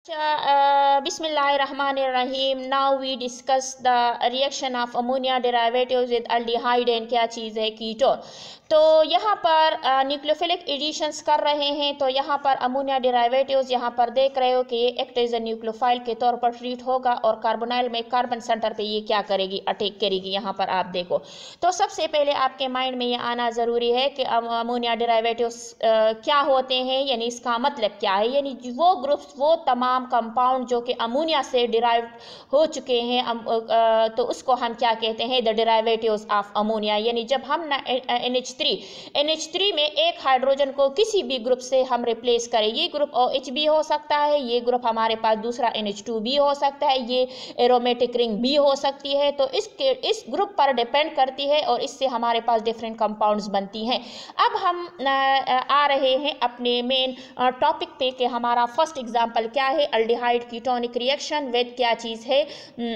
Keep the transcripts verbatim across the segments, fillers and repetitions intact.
Uh, Bismillahirrahmanirrahim. Now we discuss the reaction of ammonia derivatives with aldehyde and क्या चीज़ है ketone. तो यहाँ पर न्यूक्लियोफिलिक एडिशंस कर रहे हैं। तो यहाँ पर अमोनिया डेरिवेटिव्स यहाँ पर देख रहे हो कि ये एक्ट एज ए न्यूक्लियोफाइल के तौर पर ट्रीट होगा और कार्बोनाइल में कार्बन सेंटर पे ये क्या करेगी, अटैक करेगी। यहाँ पर आप देखो तो सबसे पहले आपके माइंड में ये आना ज़रूरी है कि अमोनिया डेरिवेटिव्स क्या होते हैं, यानी इसका मतलब क्या है। यानी वो ग्रुप्स, वो तमाम कंपाउंड जो कि अमोनिया से डिराइव हो चुके हैं, तो उसको हम क्या कहते हैं, द डेरिवेटिव्स ऑफ अमोनिया। यानी जब हम N H three N H three में एक हाइड्रोजन को किसी भी ग्रुप से हम रिप्लेस करें, ये ग्रुप ओ एच भी हो सकता है, ये ग्रुप हमारे पास दूसरा एन एच टू भी हो सकता है, ये एरोमेटिक रिंग भी हो सकती है। तो इसके इस ग्रुप पर डिपेंड करती है और इससे हमारे पास डिफरेंट कंपाउंड्स बनती हैं। अब हम आ रहे हैं अपने मेन टॉपिक पे कि हमारा फर्स्ट एग्जांपल क्या है, अल्डिहाइड कीटोनिक रिएक्शन विद क्या चीज़ है,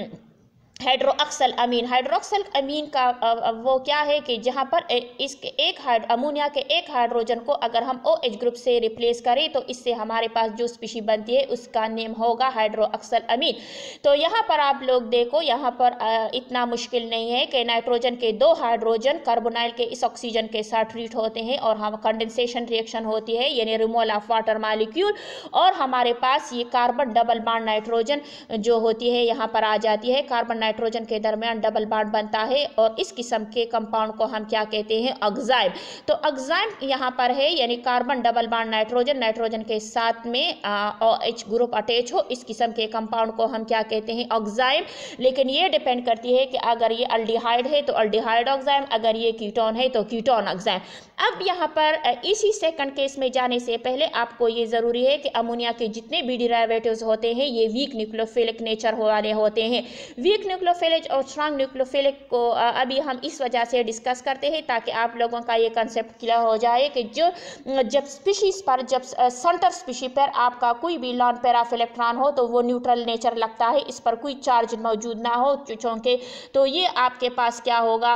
हाइड्रोक्सल अमीन। हाइड्रोक्सल अमीन का वो क्या है कि जहाँ पर इसके एक हाइड अमोनिया के एक हाइड्रोजन को अगर हम ओ एच ग्रुप से रिप्लेस करें तो इससे हमारे पास जो स्पीशी बनती है उसका नेम होगा हाइड्रोक्सल अमीन। तो यहाँ पर आप लोग देखो, यहाँ पर इतना मुश्किल नहीं है कि नाइट्रोजन के दो हाइड्रोजन कार्बोनाइल के इस ऑक्सीजन के साथ ट्रीट होते हैं और हम कंडेंसेशन रिएक्शन होती है, यानी रिमूवल ऑफ वाटर मॉलिक्यूल, और हमारे पास ये कार्बन डबल बॉन्ड नाइट्रोजन जो होती है यहाँ पर आ जाती है। कार्बन नाइट्रोजन के दरमियान डबल बॉन्ड बनता है और इस किस्म के कंपाउंड को हम क्या कहते हैं, ऑक्साइम। तो ऑक्साइम यहाँ पर है, यानी carbon double bond nitrogen, nitrogen के साथ में ओ एच ग्रुप अटैच हो, इस किस्म के कंपाउंड को हम क्या कहते हैं, ऑक्साइम। लेकिन ये डिपेंड करती है कि अगर ये अल्डिहाइड है तो अल्डिहाइड ऑक्साइम, अगर ये कीटोन है तो कीटोन ऑक्साइम। अब यहाँ पर इसी सेकंड केस में जाने से पहले आपको ये ज़रूरी है कि अमोनिया के जितने भी डेरिवेटिव्स होते हैं ये वीक न्यूक्लियोफिलिक नेचर वाले होते हैं। वीक न्यूक्लियोफिलिक और स्ट्रांग न्यूक्लियोफिलिक को अभी हम इस वजह से डिस्कस करते हैं ताकि आप लोगों का ये कंसेप्ट क्लियर हो जाए कि जो जब स्पीशीज पर, जब सेंटर स्पीशी पर आपका कोई भी लॉन पेयर ऑफ इलेक्ट्रॉन हो तो वो न्यूट्रल नेचर लगता है, इस पर कोई चार्ज मौजूद ना हो चूंकि, तो ये आपके पास क्या होगा,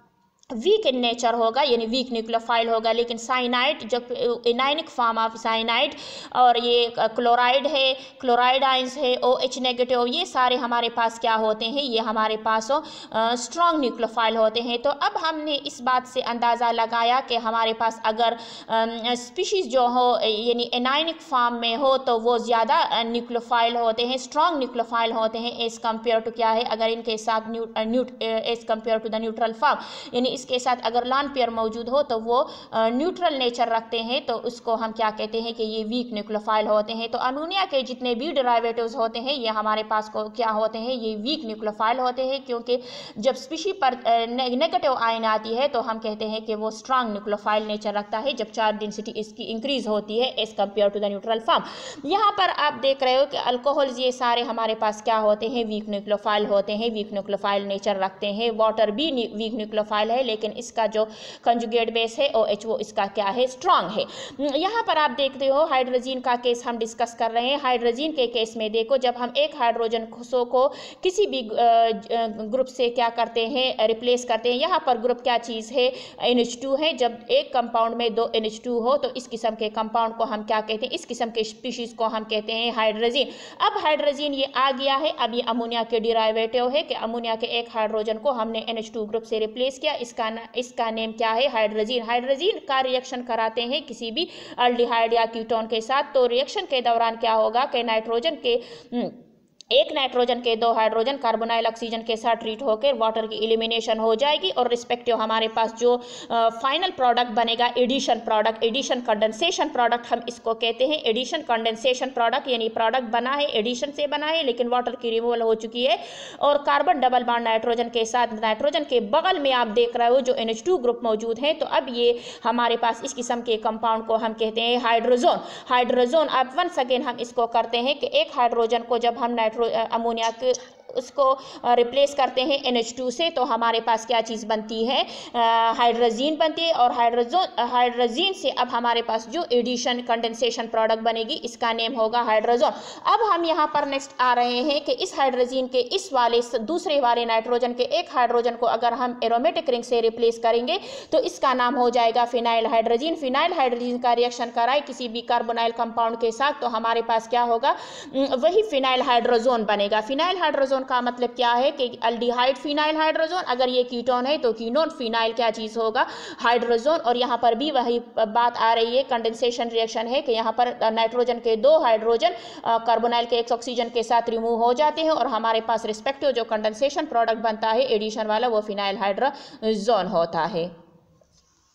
वीक इन नेचर होगा, यानी वीक न्यूक्लियोफाइल होगा। लेकिन साइनाइड, जब एनायनिक फॉर्म ऑफ साइनाइड और ये क्लोराइड है, क्लोराइड आयंस है, ओ एच नेगेटिव, ये सारे हमारे पास क्या होते हैं, ये हमारे पास स्ट्रॉन्ग न्यूक्लियोफाइल होते हैं। तो अब हमने इस बात से अंदाज़ा लगाया कि हमारे पास अगर स्पीशीज़ जो हो यानी एनायनिक फॉर्म में हो तो वो ज़्यादा न्यूक्लियोफाइल होते हैं, स्ट्रॉन्ग न्यूक्लियोफाइल होते हैं एज़ कम्पेयर टू क्या है, अगर इनके साथ neu neut as compare to the neutral form, यानी इसके साथ अगर लॉन पेयर मौजूद हो तो वो न्यूट्रल नेचर रखते हैं, तो उसको हम क्या कहते हैं कि ये वीक न्यूक्लियोफाइल होते हैं। तो अमोनिया के जितने भी डेरिवेटिव्स होते हैं ये हमारे पास को क्या होते हैं, ये वीक न्यूक्लियोफाइल होते हैं, क्योंकि जब स्पीशी पर नेगेटिव आयन आती है तो हम कहते हैं कि वो स्ट्रांग न्यूक्लियोफाइल नेचर रखता है जब चार्ज डेंसिटी इसकी इंक्रीज होती है as compare to the neutral form. यहाँ पर आप देख रहे हो कि अल्कोहल्स ये सारे हमारे पास क्या होते हैं, वीक न्यूक्लियोफाइल होते हैं, वीक न्यूक्लियोफाइल नेचर रखते हैं। वाटर भी वीक न्यूक्लियोफाइल है लेकिन इसका जो कंजुगेट बेस है ओ एच वो इसका क्या है, स्ट्रांग है। यहाँ पर आप देखते हो हाइड्रोजन का केस हम डिस्कस कर रहे हैं। हाइड्रोजन के केस में देखो, जब हम एक हाइड्रोजन को किसी भी ग्रुप से क्या करते हैं, रिप्लेस करते हैं। यहाँ पर ग्रुप क्या चीज़ है, एन एच टू है। जब एक कंपाउंड में दो एन एच टू हो तो इस किस्म के कंपाउंड को हम क्या कहते हैं, इस किस्म के स्पीशीज को हम कहते हैं हाइड्रोजन। अब हाइड्रोजन ये आ गया है, अब ये अमोनिया के डेरिवेटिव है कि अमोनिया के एक हाइड्रोजन को हमने एन एच टू ग्रुप से रिप्लेस किया, इसका इसका नेम क्या है, हाइड्रोजन। हाइड्रोजन का रिएक्शन कराते हैं किसी भी अल्डिहाइड या कीटोन के साथ, तो रिएक्शन के दौरान क्या होगा कि नाइट्रोजन के एक नाइट्रोजन के दो हाइड्रोजन कार्बोनाइल ऑक्सीजन के साथ ट्रीट होकर वाटर की एलिमिनेशन हो जाएगी और रिस्पेक्टिव हमारे पास जो फाइनल प्रोडक्ट बनेगा, addition product, addition condensation product हम इसको कहते हैं। एडिशन कंडेंसेशन प्रोडक्ट यानी प्रोडक्ट बना है, एडिशन से बना है लेकिन वाटर की रिमूवल हो चुकी है और कार्बन डबल बॉन्ड नाइट्रोजन के साथ, नाइट्रोजन के बगल में आप देख रहे हो जो एन एच टू ग्रुप मौजूद है। तो अब ये हमारे पास इस किस्म के कंपाउंड को हम कहते हैं हाइड्रोजन। हाइड्रोजन अब वंस अगेन हम इसको करते हैं कि एक हाइड्रोजन को जब हम नाइट्रो अमोनिया के उसको रिप्लेस करते हैं एन एच टू से, तो हमारे पास क्या चीज़ बनती है, हाइड्रोजीन बनती है। और हाइड्रोजन हाइड्रोजीन से अब हमारे पास जो एडिशन कंडेंसेशन प्रोडक्ट बनेगी इसका नेम होगा हाइड्रोजन। अब हम यहाँ पर नेक्स्ट आ रहे हैं कि इस हाइड्रोजीन के इस वाले दूसरे वाले नाइट्रोजन के एक हाइड्रोजन को अगर हम एरोमेटिक रिंग से रिप्लेस करेंगे तो इसका नाम हो जाएगा फिनाइल हाइड्रोजीन। फिनाइल हाइड्रोजीन का रिएक्शन कराए किसी भी कार्बोनाइल कंपाउंड के साथ तो हमारे पास क्या होगा, वही फिनाइल हाइड्रोजन बनेगा। फिनाइल हाइड्रोजन का मतलब क्या है कि अल्डिहाइड फिनाइल हाइड्रोजन, अगर ये कीटोन है तो कीनोन फिनाइल क्या चीज़ होगा, हाइड्रोजन। और यहाँ पर भी वही बात आ रही है, कंडेंसेशन रिएक्शन है कि यहाँ पर नाइट्रोजन के दो हाइड्रोजन कार्बोनाइल के एक ऑक्सीजन के साथ रिमूव हो जाते हैं और हमारे पास रिस्पेक्टिव जो कंडेंसेशन प्रोडक्ट बनता है एडिशन वाला वो फिनाइल हाइड्रोजन होता है।